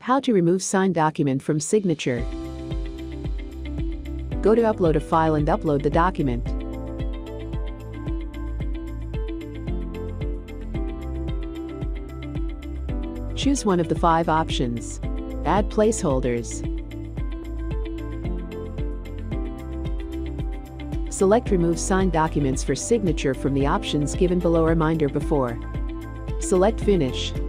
How to remove signed document from Cygnature. Go to Upload a file and upload the document. Choose one of the 5 options. Add placeholders. Select Remove Signed Documents for Cygnature from the options given below. Reminder before. Select Finish.